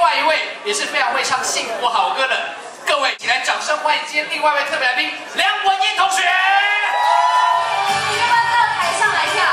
外一位也是非常会唱幸福好歌的，各位，请来掌声欢迎今天另外一位特别来宾梁文音同学。 你要不要到台上来跳？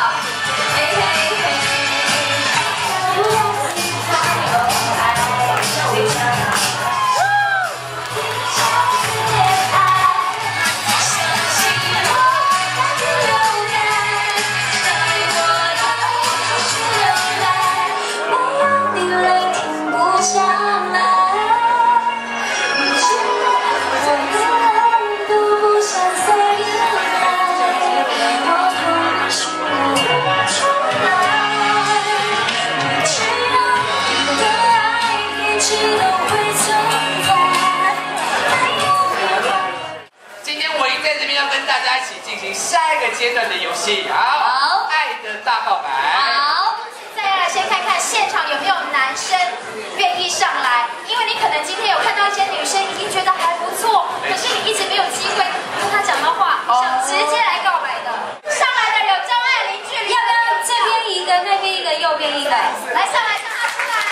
下一个阶段的游戏，好，爱的大告白。 好，再来先看看现场有没有男生愿意上来，因为你可能今天有看到一些女生已经觉得还不错，可是你一直没有机会跟她讲到话，想直接来告白的。上来的有张爱玲、距离，要不要这边一个，那边一个，右边一个？来上来，让他出来。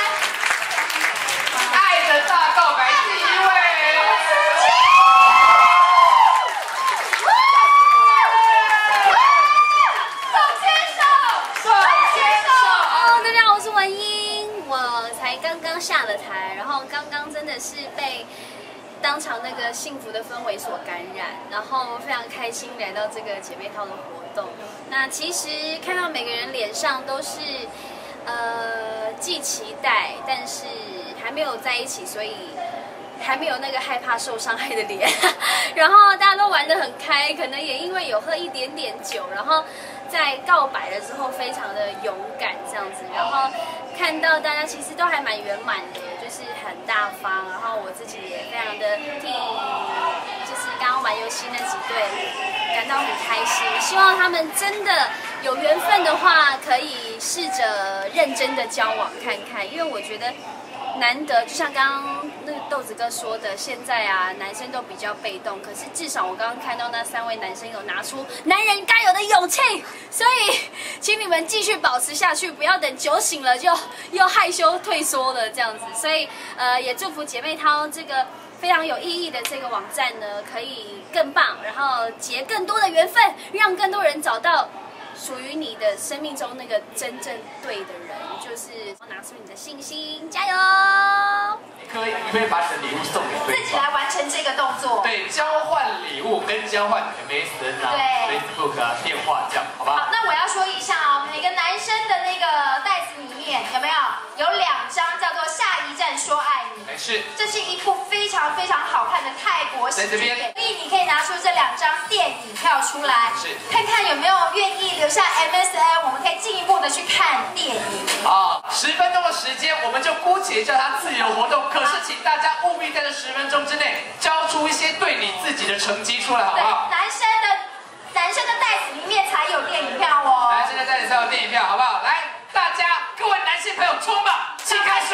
爱的大告白第一位。 刚刚下了台，然后刚刚真的是被当场那个幸福的氛围所感染，然后非常开心来到这个姐妹淘的活动。那其实看到每个人脸上都是既期待，但是还没有在一起，所以还没有那个害怕受伤害的脸。然后大家都玩得很开，可能也因为有喝一点点酒，然后在告白的时候非常的勇敢这样子，然后看到大家其实都还蛮圆满的，就是很大方，然后我自己也非常的替就是刚刚玩游戏那几对感到很开心，希望他们真的有缘分的话，可以试着认真的交往看看，因为我觉得难得，就像刚刚那个豆子哥说的，现在啊男生都比较被动，可是至少我刚刚看到那3位男生有拿出男人该有的勇气，所以请你们继续保持下去，不要等酒醒了就又害羞退缩了这样子。所以也祝福姐妹淘这个非常有意义的这个网站呢，可以更棒，然后结更多的缘分，让更多人找到属于你的生命中那个真正对的人，就是拿出你的信心，加油！ 你可以把你的礼物送给对方， 自己来完成这个动作。 对，交换礼物跟交换 MSN 啊、Facebook 啊、电话这样，好吧？ 好，那我要说一下哦，每个男生的那个袋子里面有没有有2张叫做《下一站说爱你》？ 是， 这是一部非常非常好看的泰国喜剧片，所以你可以拿出这2张电影票出来， 是， 看看有没有愿意留下 MSN， 我们可以进一步的去看电影。 好，10分钟的时间，我们就姑且叫它自由活动。可是，请大家务必在这10分钟之内交出一些对你自己的成绩出来，好不好？ 男生的袋子里面才有电影票哦。 男生的袋子才有电影票，好不好？来，大家各位男性朋友冲吧，请开始。